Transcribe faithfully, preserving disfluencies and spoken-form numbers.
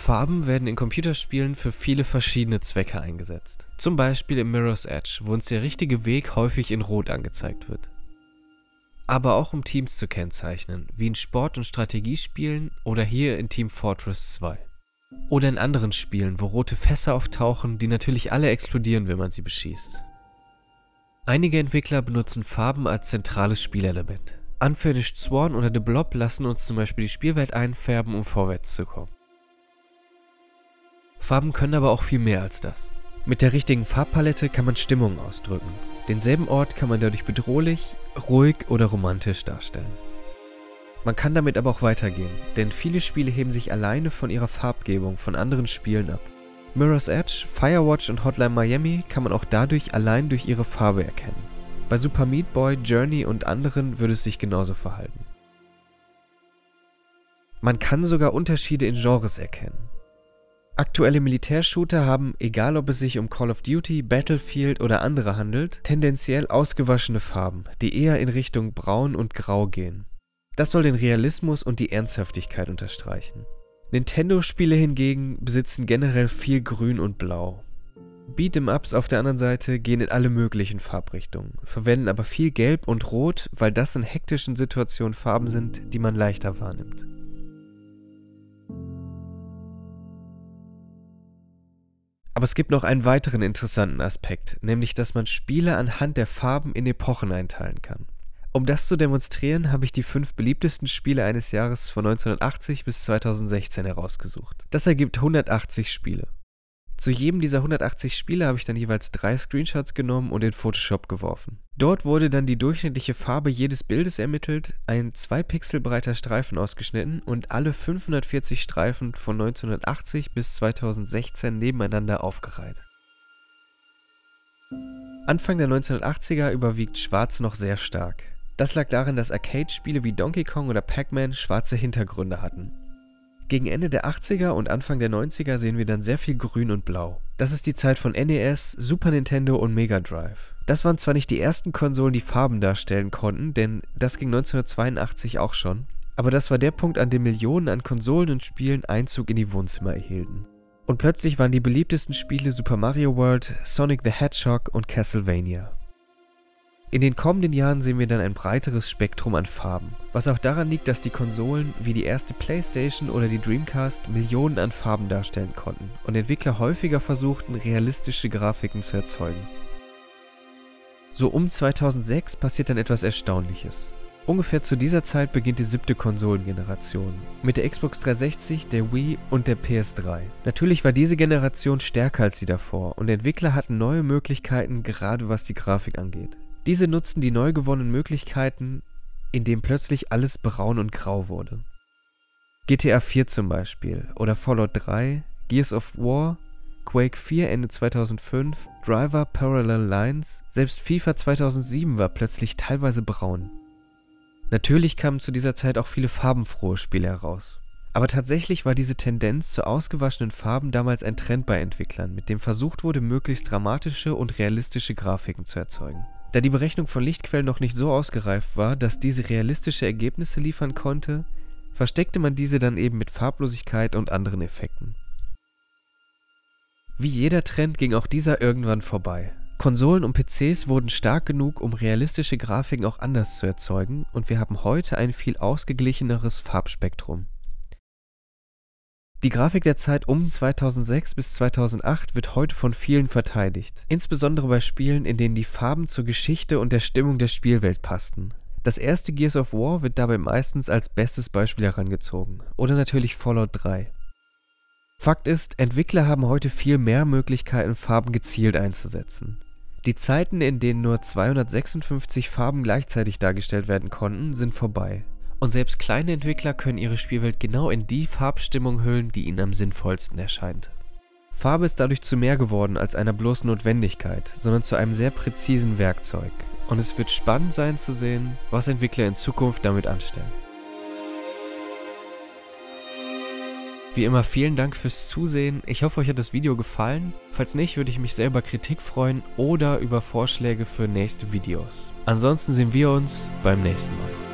Farben werden in Computerspielen für viele verschiedene Zwecke eingesetzt. Zum Beispiel im Mirror's Edge, wo uns der richtige Weg häufig in Rot angezeigt wird. Aber auch um Teams zu kennzeichnen, wie in Sport- und Strategiespielen oder hier in Team Fortress zwei. Oder in anderen Spielen, wo rote Fässer auftauchen, die natürlich alle explodieren, wenn man sie beschießt. Einige Entwickler benutzen Farben als zentrales Spielelement. Unfinished Sworn oder The Blob lassen uns zum Beispiel die Spielwelt einfärben, um vorwärts zu kommen. Farben können aber auch viel mehr als das. Mit der richtigen Farbpalette kann man Stimmungen ausdrücken. Denselben Ort kann man dadurch bedrohlich, ruhig oder romantisch darstellen. Man kann damit aber auch weitergehen, denn viele Spiele heben sich alleine von ihrer Farbgebung von anderen Spielen ab. Mirror's Edge, Firewatch und Hotline Miami kann man auch dadurch allein durch ihre Farbe erkennen. Bei Super Meat Boy, Journey und anderen würde es sich genauso verhalten. Man kann sogar Unterschiede in Genres erkennen. Aktuelle Militärshooter haben, egal ob es sich um Call of Duty, Battlefield oder andere handelt, tendenziell ausgewaschene Farben, die eher in Richtung Braun und Grau gehen. Das soll den Realismus und die Ernsthaftigkeit unterstreichen. Nintendo-Spiele hingegen besitzen generell viel Grün und Blau. Beat'em-Ups auf der anderen Seite gehen in alle möglichen Farbrichtungen, verwenden aber viel Gelb und Rot, weil das in hektischen Situationen Farben sind, die man leichter wahrnimmt. Aber es gibt noch einen weiteren interessanten Aspekt, nämlich dass man Spiele anhand der Farben in Epochen einteilen kann. Um das zu demonstrieren, habe ich die fünf beliebtesten Spiele eines Jahres von neunzehnhundertachtzig bis zweitausendsechzehn herausgesucht. Das ergibt hundertachtzig Spiele. Zu jedem dieser hundertachtzig Spiele habe ich dann jeweils drei Screenshots genommen und in Photoshop geworfen. Dort wurde dann die durchschnittliche Farbe jedes Bildes ermittelt, ein zwei Pixel breiter Streifen ausgeschnitten und alle fünfhundertvierzig Streifen von neunzehnhundertachtzig bis zweitausendsechzehn nebeneinander aufgereiht. Anfang der neunzehnhundertachtziger überwiegt Schwarz noch sehr stark. Das lag daran, dass Arcade-Spiele wie Donkey Kong oder Pac-Man schwarze Hintergründe hatten. Gegen Ende der achtziger und Anfang der neunziger sehen wir dann sehr viel Grün und Blau. Das ist die Zeit von N E S, Super Nintendo und Mega Drive. Das waren zwar nicht die ersten Konsolen, die Farben darstellen konnten, denn das ging neunzehnhundertzweiundachtzig auch schon, aber das war der Punkt, an dem Millionen an Konsolen und Spielen Einzug in die Wohnzimmer erhielten. Und plötzlich waren die beliebtesten Spiele Super Mario World, Sonic the Hedgehog und Castlevania. In den kommenden Jahren sehen wir dann ein breiteres Spektrum an Farben, was auch daran liegt, dass die Konsolen wie die erste PlayStation oder die Dreamcast Millionen an Farben darstellen konnten und Entwickler häufiger versuchten, realistische Grafiken zu erzeugen. So um zweitausendsechs passiert dann etwas Erstaunliches. Ungefähr zu dieser Zeit beginnt die siebte Konsolengeneration, mit der Xbox dreihundertsechzig, der Wii und der P S drei. Natürlich war diese Generation stärker als die davor und Entwickler hatten neue Möglichkeiten, gerade was die Grafik angeht. Diese nutzten die neu gewonnenen Möglichkeiten, indem plötzlich alles braun und grau wurde. G T A vier zum Beispiel oder Fallout drei, Gears of War, Quake vier Ende zweitausendfünf, Driver Parallel Lines, selbst FIFA zweitausendsieben war plötzlich teilweise braun. Natürlich kamen zu dieser Zeit auch viele farbenfrohe Spiele heraus. Aber tatsächlich war diese Tendenz zu ausgewaschenen Farben damals ein Trend bei Entwicklern, mit dem versucht wurde, möglichst dramatische und realistische Grafiken zu erzeugen. Da die Berechnung von Lichtquellen noch nicht so ausgereift war, dass diese realistische Ergebnisse liefern konnte, versteckte man diese dann eben mit Farblosigkeit und anderen Effekten. Wie jeder Trend ging auch dieser irgendwann vorbei. Konsolen und P Cs wurden stark genug, um realistische Grafiken auch anders zu erzeugen, und wir haben heute ein viel ausgeglicheneres Farbspektrum. Die Grafik der Zeit um zweitausendsechs bis zweitausendacht wird heute von vielen verteidigt, insbesondere bei Spielen, in denen die Farben zur Geschichte und der Stimmung der Spielwelt passten. Das erste Gears of War wird dabei meistens als bestes Beispiel herangezogen, oder natürlich Fallout drei. Fakt ist, Entwickler haben heute viel mehr Möglichkeiten, Farben gezielt einzusetzen. Die Zeiten, in denen nur zweihundertsechsundfünfzig Farben gleichzeitig dargestellt werden konnten, sind vorbei. Und selbst kleine Entwickler können ihre Spielwelt genau in die Farbstimmung hüllen, die ihnen am sinnvollsten erscheint. Farbe ist dadurch zu mehr geworden als einer bloßen Notwendigkeit, sondern zu einem sehr präzisen Werkzeug. Und es wird spannend sein zu sehen, was Entwickler in Zukunft damit anstellen. Wie immer vielen Dank fürs Zusehen, ich hoffe euch hat das Video gefallen, falls nicht würde ich mich sehr über Kritik freuen oder über Vorschläge für nächste Videos. Ansonsten sehen wir uns beim nächsten Mal.